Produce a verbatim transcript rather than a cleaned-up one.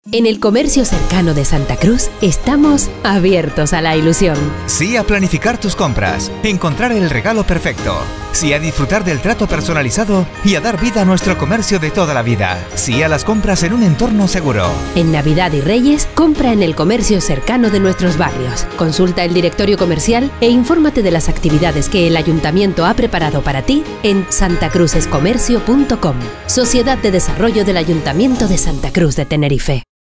En el comercio cercano de Santa Cruz estamos abiertos a la ilusión. Sí a planificar tus compras, encontrar el regalo perfecto. Sí a disfrutar del trato personalizado y a dar vida a nuestro comercio de toda la vida. Sí a las compras en un entorno seguro. En Navidad y Reyes, compra en el comercio cercano de nuestros barrios. Consulta el directorio comercial e infórmate de las actividades que el Ayuntamiento ha preparado para ti en santacruzescomercio punto com. Sociedad de Desarrollo del Ayuntamiento de Santa Cruz de Tenerife.